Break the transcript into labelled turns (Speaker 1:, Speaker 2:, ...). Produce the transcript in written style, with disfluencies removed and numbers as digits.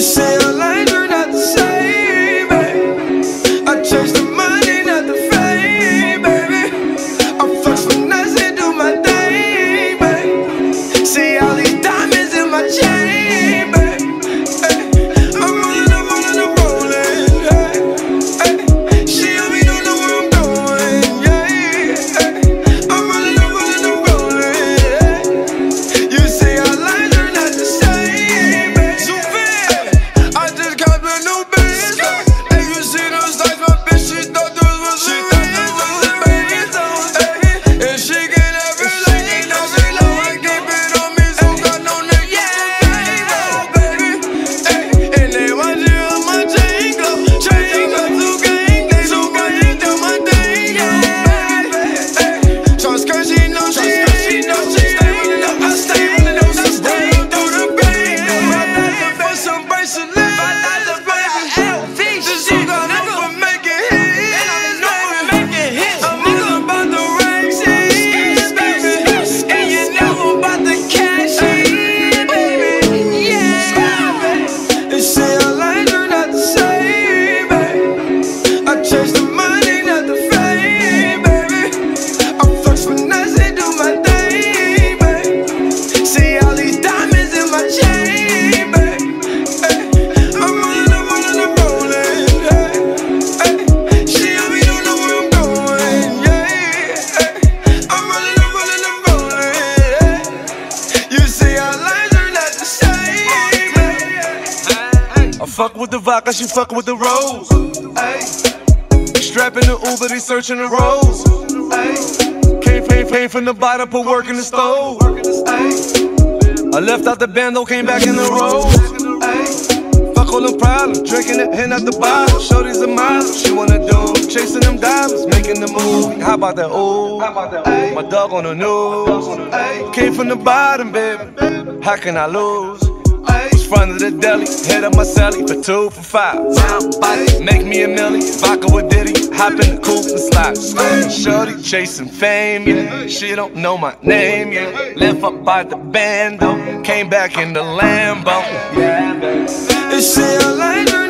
Speaker 1: say our lines are not the same, babe. I chase the money, not the fame, baby. I flex finesse and do my thing, babe. See all these diamonds in my chain, babe. I'm rollin', hey. She don't even know where I'm going, yeah. I'm rollin', hey. You say our lines are not the same, babe. I just got a new Benzo. Hey, you see those lights, my bitch, she thought those was a Benzo. And she get everything, now she know I keep it on me, so got no nigga, baby. And they watch it on my chain go, too gang, they so gang, do my thing, baby. So skurt, she know she stay rolling up, I stay rolling up, I stay through the pain. For some bracelets.
Speaker 2: I fuck with the vodka, she fuck with the rose. Strapping the Uber, they searching the roads. Came from the bottom, put work in the stove. I left out the bando, came back in the road. Fuck all them problems, drinking it, hand out the bottle. Shorty's a model, she wanna do. Chasing them diamonds, making the move. How about that, ooh? My dog on the news. Came from the bottom, baby, how can I lose? Front of the deli, head up my celly for 2 for 5. Round body, make me a milli. Vodka with Diddy, hop in the coupe and slide. Shorty chasing fame, yeah. She don't know my name, yeah. Left up by the bando, came back in the Lambo.
Speaker 1: They say our lines are